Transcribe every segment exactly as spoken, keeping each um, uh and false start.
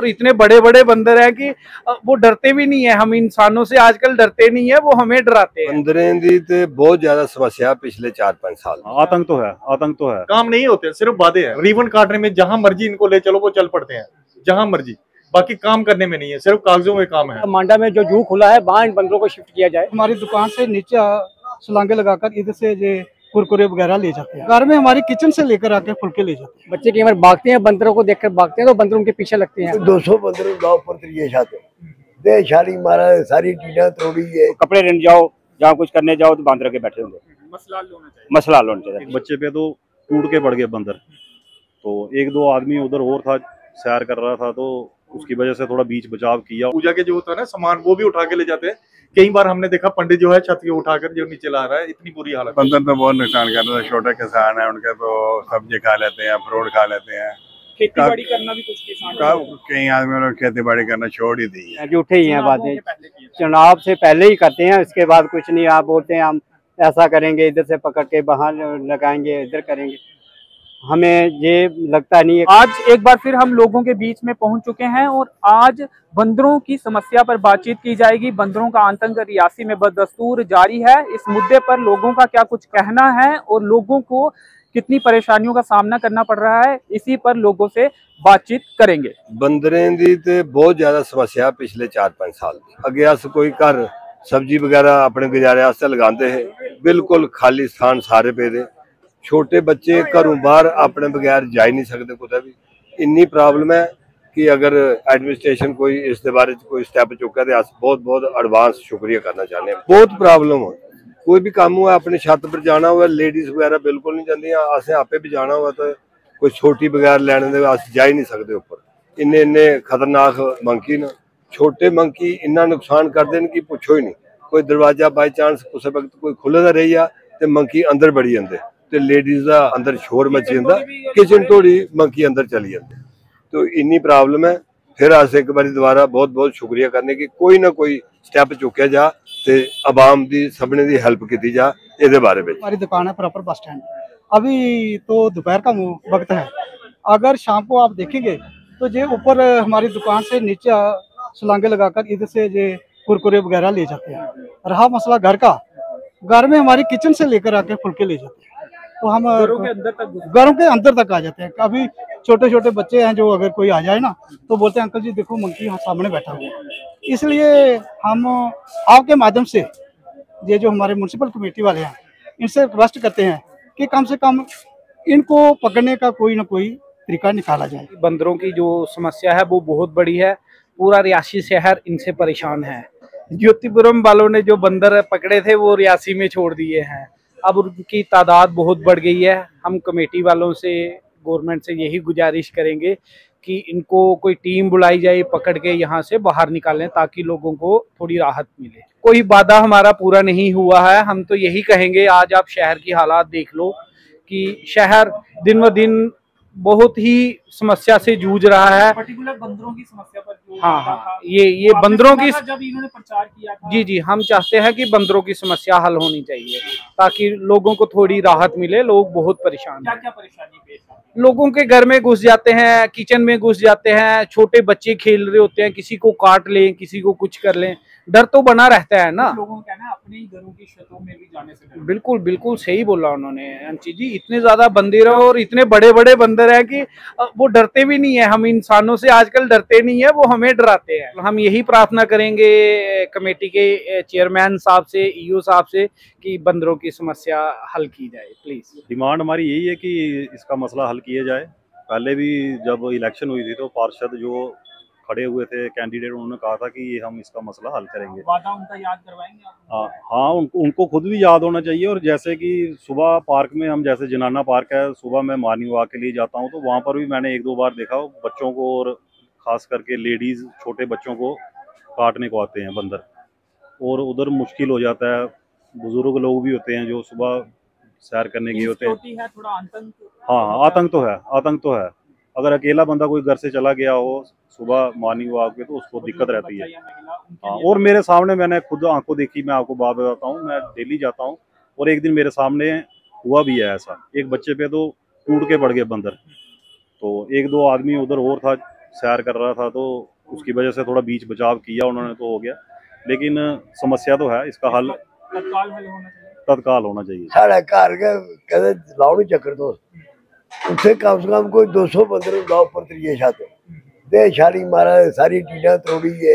और इतने बड़े बड़े बंदर हैं कि वो डरते भी नहीं है। हम इंसानों से आजकल डरते नहीं है, वो हमें डराते हैं। बंदरें दी ते बहुत ज्यादा समस्या पिछले चार पांच साल। आतंक तो है, आतंक तो है। काम नहीं होते, सिर्फ वादे हैं। रिबन काटने में जहां मर्जी इनको ले चलो वो चल पड़ते हैं, जहां मर्जी। बाकी काम करने में नहीं है, सिर्फ कागजों में काम है। मांडा में जो जू खुला है वहाँ इन बंदरों को शिफ्ट किया जाए। हमारी दुकान से नीचे छलांगे लगाकर इधर से ये कुरकुरे वगैरह ले जाते हैं। घर में हमारी किचन से लेकर आकर फुलके ले जाते हैं। बच्चे की उम्र भागते हैं, बंदरों को देखकर भागते हैं तो बंदर उनके पीछे लगते हैं। दो सौ बंदर गाँव पर तरीके छाते दे शाली मारा सारी टीना तोड़ी है। कपड़े लेने जाओ, जहाँ कुछ करने जाओ तो बंदर के बैठे होंगे। मसला होना चाहिए, मसला होना चाहिए। एक बच्चे पे तो टूट के पड़ गए बंदर, तो एक दो आदमी उधर और था, सैर कर रहा था, तो उसकी वजह से थोड़ा बीच बचाव किया। पूजा के जो होता है ना सामान, वो भी उठा के ले जाते हैं। कई बार हमने देखा पंडित जो है छत के उठाकर जो नीचे ला रहा है, इतनी बुरी हालत। बंदर तो बहुत नुकसान कर रहा है। छोटे किसान है, उनके तो सब्जी खा लेते हैं, फ्रूट खा लेते हैं। खेती बाड़ी करना भी कुछ किसान, कई आदमियों ने खेती बाड़ी करना छोड़ ही दी है। झूठे ही हैं बातें, चुनाव से पहले ही करते हैं, इसके बाद कुछ नहीं। आप बोलते हैं हम ऐसा करेंगे, इधर से पकड़ के बाहर लगाएंगे, इधर करेंगे, हमें ये लगता नहीं है। आज एक बार फिर हम लोगों के बीच में पहुंच चुके हैं और आज बंदरों की समस्या पर बातचीत की जाएगी। बंदरों का आतंक रियासी में बदस्तूर जारी है। इस मुद्दे पर लोगों का क्या कुछ कहना है और लोगों को कितनी परेशानियों का सामना करना पड़ रहा है, इसी पर लोगों से बातचीत करेंगे। बंदरें दी ते बहुत ज्यादा समस्या पिछले चार पांच साल अगे अस कोई घर सब्जी वगैरह अपने गुजारे वास्ते लगाते हैं, बिल्कुल खाली स्थान सारे पे दे। छोटे बच्चे घरों बाहर अपने बगैर जा ही नहीं सकते कुछ भी। इन्नी प्रॉब्लम है कि अगर एडमिनिस्ट्रेशन कोई इस दे बारे कोई स्टैप चुका तो अस बहुत बहुत एडवांस शुक्रिया करना चाहते हैं। बहुत प्रॉब्लम हो, कोई भी काम हुआ अपनी छत पर जाना हुआ, लेडीज वगैरह बिल्कुल नहीं जाती। असें आपे भी जाना हुआ तो कोई छोटी बगैर लैने दे अस जा ही नहीं सकते उपर। इन्ने इन्ने खतरनाक मंकी न, छोटे मंकी इन्ना नुकसान करते हैं कि पुछो ही नहीं। कोई दरवाजा बाई चांस उस वक्त कोई खुले दा रही आ ते मंकी अंदर बड़ी जाते, ते लेडीज का अंदर शोर मची जाता, किचन तोड़ी मंकी अंदर चली जाते। तो इन्नी प्रॉब्लम है। फिर अस एक बार दोबारा बहुत बहुत शुक्रिया करने की कोई ना कोई स्टैप चुकया जा ते आवाम दी सबने दी हेल्प की जा इहदे बारे में। हमारी दुकान है प्रॉपर बस स्टैंड। अभी तो दोपहर का वक्त है, अगर शाम को आप देखेंगे तो ये ऊपर हमारी दुकान से नीचे छलांगे लगाकर इधर से ये कुरकुरे वगैरह ले जाते हैं। रहा मसला घर का, घर में हमारी किचन से लेकर आके फुलके ले जाते हैं। तो हम घरों के अंदर तक घरों के अंदर तक आ जाते हैं। अभी छोटे छोटे बच्चे हैं जो अगर कोई आ जाए ना तो बोलते हैं अंकल जी देखो मंकी यहाँ सामने बैठा हुआ है। इसलिए हम आपके माध्यम से ये जो हमारे म्युनिसिपल कमेटी वाले हैं इनसे रिक्वेस्ट करते हैं कि कम से कम इनको पकड़ने का कोई ना कोई तरीका निकाला जाए। बंदरों की जो समस्या है वो बहुत बड़ी है। पूरा रियासी शहर इनसे परेशान है। ज्योतिपुरम वालों ने जो बंदर पकड़े थे वो रियासी में छोड़ दिए हैं। अब उनकी तादाद बहुत बढ़ गई है। हम कमेटी वालों से, गवर्नमेंट से यही गुजारिश करेंगे कि इनको कोई टीम बुलाई जाए, पकड़ के यहाँ से बाहर निकालें ताकि लोगों को थोड़ी राहत मिले। कोई वादा हमारा पूरा नहीं हुआ है। हम तो यही कहेंगे, आज आप शहर की हालात देख लो कि शहर दिन ब दिन बहुत ही समस्या से जूझ रहा है। पर्टिकुलर बंदरों की समस्या पर जो हाँ हाँ ये ये तो बंदरों की जब इन्होंने प्रचार किया था। जी जी हम चाहते हैं कि बंदरों की समस्या हल होनी चाहिए ताकि लोगों को थोड़ी राहत मिले। लोग बहुत परेशान क्या हैं। क्या परेशानी पेश है? लोगों के घर में घुस जाते हैं, किचन में घुस जाते हैं, छोटे बच्चे खेल रहे होते हैं, किसी को काट लें, किसी को कुछ कर लें, डर तो बना रहता है ना। लोगों का कहना है अपने ही घरों की छतों में भी जाने से डरते हैं। बिल्कुल बिल्कुल सही बोला उन्होंने अंशी जी। इतने ज्यादा बंदर और इतने बड़े बड़े बंदर हैं कि वो डरते भी नहीं है। हम इंसानों से आजकल डरते नहीं है, वो हमें डराते हैं। हम यही प्रार्थना करेंगे कमेटी के चेयरमैन साहब से, ईओ साहब से कि बंदरों की समस्या हल की जाए प्लीज। डिमांड हमारी यही है कि इसका मसला हल किया जाए। पहले भी जब इलेक्शन हुई थी तो पार्षद जो खड़े हुए थे कैंडिडेट, उन्होंने कहा था कि हम इसका मसला हल करेंगे। वादा उनका याद करवाएंगे आप? हाँ हाँ उनको उनको खुद भी याद होना चाहिए। और जैसे कि सुबह पार्क में, हम जैसे जनाना पार्क है, सुबह मैं मॉर्निंग वॉक के लिए जाता हूँ तो वहाँ पर भी मैंने एक दो बार देखा बच्चों को और ख़ास करके लेडीज़ छोटे बच्चों को काटने को आते हैं बंदर, और उधर मुश्किल हो जाता है। बुजुर्ग लोग भी होते हैं जो सुबह सैर करने गए होते हैं। है थोड़ा आतंक। हाँ हाँ आतंक तो है, आतंक तो है। अगर अकेला बंदा कोई घर से चला गया हो सुबह मॉर्निंग वॉक पे तो उसको दिक्कत रहती है। हाँ और मेरे सामने मैंने खुद आंखों देखी, मैं आपको बात बताता हूँ, मैं डेली जाता हूँ और एक दिन मेरे सामने हुआ भी है ऐसा। एक बच्चे पे तो टूट के पड़ गए बंदर, तो एक दो आदमी उधर और था, सैर कर रहा था तो उसकी वजह से थोड़ा बीच बचाव किया उन्होंने तो हो गया, लेकिन समस्या तो है, इसका हल तत्काल हल होना चाहिए। तत्काल होना चाहिए। साढ़े घर के कहते लाओ नहीं चक्कर तो उत्थे कम से कम कोई दो सौ बंदर लाओ पर त्रिये छत दे शारी मारा सारी टीना तोड़ी है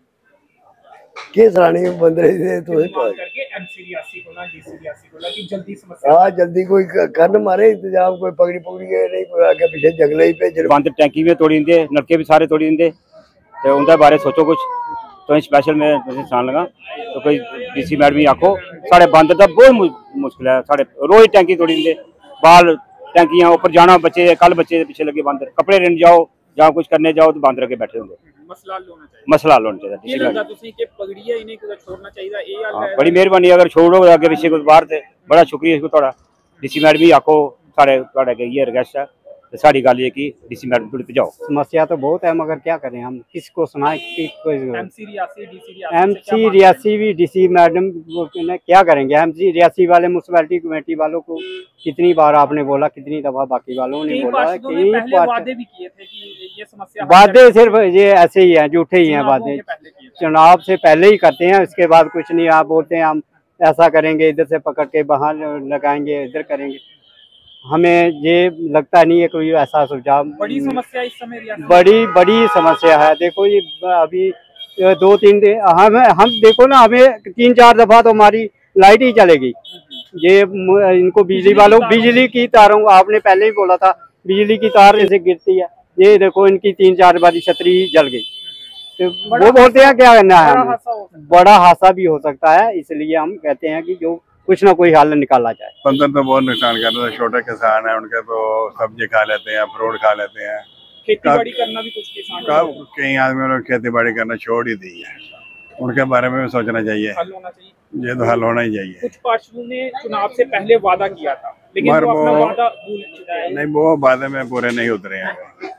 के सरानी बंदर से तो करके एमसी रियासी को ना डीसी रियासी को ना कि जल्दी समस्या हाँ जल्दी कोई करन मारे इंतजाम कोई पकड़ी पकड़ी है नहीं कोई आगे पीछे जंगले ही पे बंद टैंकी भी तोड़ी दिंदे नलके भी सारे तोड़ी दिंदे तो उनके बारे सोचो कुछ तो स्पेशल में तुसीं सुनान लगा तो कोई डीसी मैडम ही आखो साढ़े बंद का बहुत मुश्किल है साढ़े रोज टैंकी तोड़ी दिंदे बाल टैंकियां ऊपर जाना बच्चे कल बच्चे पीछे लगे बंद कपड़े लेने जाओ ਜਾਂ कुछ करने जाओ तो बंद रखे बैठे होंगे मसला हल होना चाहिए मसला हल होना चाहिए ये लगदा तुसीं कि पगड़िया इन्हें कुछ छोड़ना चाहिए ये हल है बड़ी मेहरबानी अगर छोड़ो आगे पीछे कुछ बाहर थे बड़ा शुक्रिया इसको थोड़ा डीसी मैडम भी आखो साढ़े थोड़ा ये रिक्वेस्ट है तो साड़ी गल ये कि डीसी मैडम थोड़ी पजाओ समस्या तो बहुत है मगर क्या करें हम किसको सुनाए MC Reasi DC Reasi MC Reasi भी डीसी मैडम क्या करेंगे एमसी रियासी वाले म्यूनसिपैलिटी कमेटी वालों को कितनी बार आपने बोला कितनी दफा बाकी वालों ने बोला कई वादे भी किए थे कि ये समस्या वादे सिर्फ ये ऐसे ही हैं झूठे ही हैं वादे चुनाव से पहले ही करते हैं उसके बाद कुछ नहीं आप बोलते हैं हम ऐसा करेंगे इधर से पकड़ के बाहर लगाएंगे इधर करेंगे हमें ये लगता नहीं है कोई ऐसा सुझाव बड़ी समस्या इस समय बड़ी बड़ी समस्या है देखो ये अभी दो तीन दिन हम हम देखो ना हमें तीन चार दफा तो हमारी लाइट ही चलेगी ये इनको बिजली वालों बिजली की तारों आपने पहले ही बोला था बिजली की तार जैसे गिरती है ये देखो इनकी तीन चार बारी छतरी जल गई तो वो बोलते हैं क्या करना है बड़ा हादसा भी हो सकता है इसलिए हम कहते हैं कि जो कुछ ना कोई हल निकाला जाए। बंदर तो बहुत नुकसान कर रहे हैं छोटे किसान है उनके तो सब्जी खा लेते हैं फ्रूट खा लेते हैं खेती बाड़ी करना भी कुछ किसान कई आदमियों ने खेती बाड़ी करना छोड़ ही दी है उनके बारे में भी सोचना चाहिए हल होना चाहिए ये तो हल होना ही चाहिए। कुछ पार्षदों ने चुनाव से पहले वादा किया था लेकिन वो अपना वादा भूल चुका है नहीं वो वादे में पूरे नहीं उतरे हैं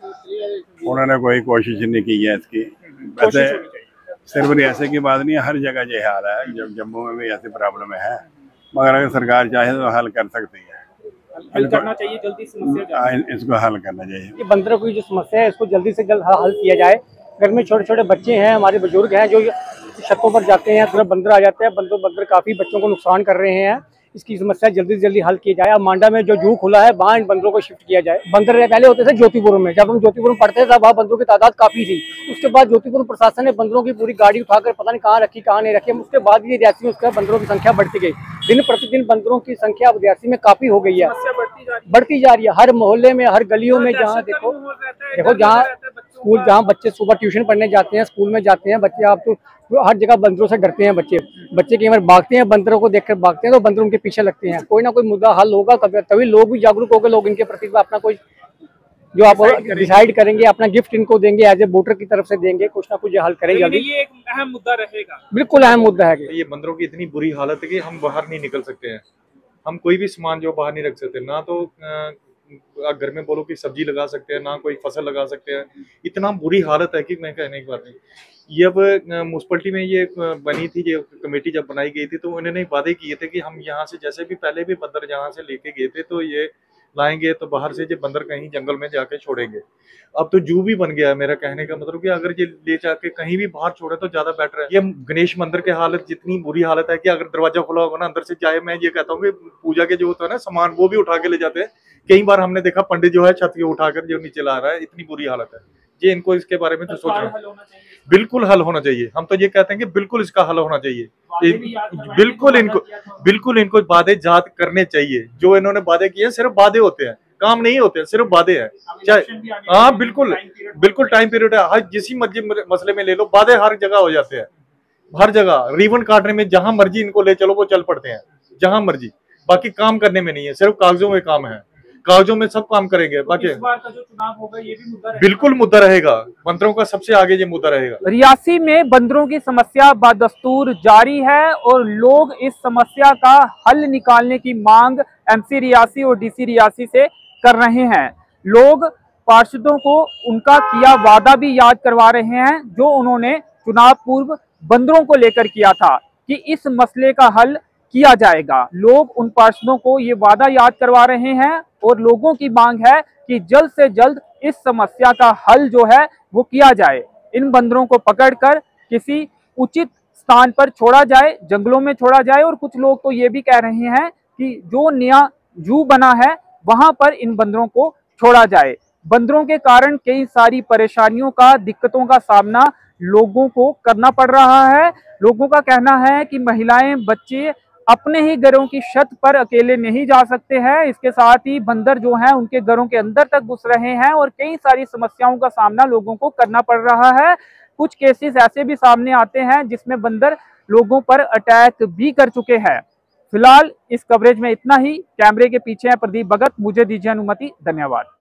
उन्होंने कोई कोशिश नहीं की है इसकी वैसे सिर्फ रियासत की बात नहीं है हर जगह ये हाल है जब जम्मू में भी ऐसी प्रॉब्लम है मगर अगर सरकार चाहे तो हल कर सकती है हल करना चाहिए जल्दी समस्या इसको हल करना चाहिए ये बंदरों की जो समस्या है इसको जल्दी से जल्द हल किया जाए। घर में छोटे छोटे बच्चे हैं हमारे बुजुर्ग हैं जो छतों पर जाते हैं थोड़ा बंदर आ जाते हैं बंदर बंदर काफ़ी बच्चों को नुकसान कर रहे हैं इसकी समस्या जल्दी से जल्दी हल की जाए। अब मांडा में जो जू खुला है वहाँ इन बंदरों को शिफ्ट किया जाए। बंदर पहले होते थे ज्योतिपुर में जब हम ज्योतिपुर में पढ़ते थे वहाँ बंदरों की तादाद काफ़ी थी उसके बाद ज्योतिपुर प्रशासन ने बंदरों की पूरी गाड़ी उठाकर पता नहीं कहाँ रखी कहाँ नहीं रखी उसके बाद ये रियासी में उसके बाद बंदरों की संख्या बढ़ती गई दिन प्रतिदिन बंदरों की संख्या अब रियासी में काफ़ी हो गई है बढ़ती जा रही है हर मोहल्ले में हर गलियों में जहाँ देखो देखो जहाँ स्कूल जहाँ बच्चे सुबह ट्यूशन पढ़ने जाते हैं स्कूल में जाते हैं बच्चे आप तो हर जगह बंदरों से डरते हैं बच्चे बच्चे कई बार भागते हैं बंदरों को देखकर भागते हैं तो बंदर उनके पीछे लगते हैं कोई ना कोई मुद्दा हल होगा कभी तभी लोग भी जागरूक होकर लोग इनके प्रति अपना कोई जो आप डिसाइड करेंगे अपना गिफ्ट इनको देंगे एज ए वोटर की तरफ से देंगे कुछ ना कुछ हल करेंगे। ये एक अहम मुद्दा रहेगा बिल्कुल अहम मुद्दा है। ये बंदरों की इतनी बुरी हालत है कि हम बाहर नहीं निकल सकते हैं हम कोई भी सामान जो बाहर नहीं रख सकते ना तो घर में बोलो कि सब्जी लगा सकते हैं ना कोई फसल लगा सकते हैं इतना बुरी हालत है कि मैं कहने की बात नहीं। ये अब म्यूनसिपलिटी में ये बनी थी ये कमेटी जब बनाई गई थी तो उन्होंने वादे किए थे कि हम यहाँ से जैसे भी पहले भी बंदर यहाँ से लेके गए थे तो ये लाएंगे तो बाहर से ये बंदर कहीं जंगल में जाके छोड़ेंगे। अब तो जू भी बन गया है मेरा कहने का मतलब कि अगर ये ले जाके कहीं भी बाहर छोड़े तो ज्यादा बेटर है। ये गणेश मंदिर की हालत जितनी बुरी हालत है कि अगर दरवाजा खुला होगा ना अंदर से चाहे मैं ये कहता हूँ कि पूजा के जो होता है ना सामान वो भी उठा के ले जाते हैं। कई बार हमने देखा पंडित जो है छत के उठाकर जो नीचे ला रहा है इतनी बुरी हालत है। ये इनको इसके बारे में तो सोच रहे हैं बिल्कुल हल होना चाहिए। हम तो ये कहते हैं कि बिल्कुल इसका हल होना चाहिए बिल्कुल इनको बिल्कुल इनको वादे याद करने चाहिए। जो इन्होंने वादे किए हैं सिर्फ वादे होते हैं काम नहीं होते हैं सिर्फ वादे हैं। चाहे हाँ बिल्कुल बिल्कुल टाइम पीरियड है हर जिसी मर्जी मसले में ले लो वादे हर जगह हो जाते हैं हर जगह रिबन काटने में जहां मर्जी इनको ले चलो वो चल पड़ते हैं जहां मर्जी बाकी काम करने में नहीं है सिर्फ कागजों में काम है कागजों में सब काम करेंगे बाकी इस बार का जो चुनाव होगा ये भी मुद्दा बिल्कुल मुद्दा रहेगा बंदरों का सबसे आगे ये मुद्दा रहेगा। रियासी में बंदरों की समस्या बदस्तूर जारी है और लोग इस समस्या का हल निकालने की मांग एमसी रियासी और डीसी रियासी से कर रहे हैं। लोग पार्षदों को उनका किया वादा भी याद करवा रहे हैं जो उन्होंने चुनाव पूर्व बंदरों को लेकर किया था कि इस मसले का हल किया जाएगा। लोग उन पार्षदों को ये वादा याद करवा रहे हैं और लोगों की मांग है कि जल्द से जल्द इस समस्या का हल जो है वो किया जाए। इन बंदरों को पकड़कर किसी उचित स्थान पर छोड़ा जाए, जंगलों में छोड़ा जाए। और कुछ लोग तो ये भी कह रहे हैं कि जो नया जू बना है वहां पर इन बंदरों को छोड़ा जाए। बंदरों के कारण कई सारी परेशानियों का, दिक्कतों का सामना लोगों को करना पड़ रहा है। लोगों का कहना है कि महिलाएं, बच्चे अपने ही घरों की छत पर अकेले नहीं जा सकते हैं। इसके साथ ही बंदर जो हैं उनके घरों के अंदर तक घुस रहे हैं और कई सारी समस्याओं का सामना लोगों को करना पड़ रहा है। कुछ केसेस ऐसे भी सामने आते हैं जिसमें बंदर लोगों पर अटैक भी कर चुके हैं। फिलहाल इस कवरेज में इतना ही। कैमरे के पीछे है प्रदीप भगत। मुझे दीजिए अनुमति। धन्यवाद।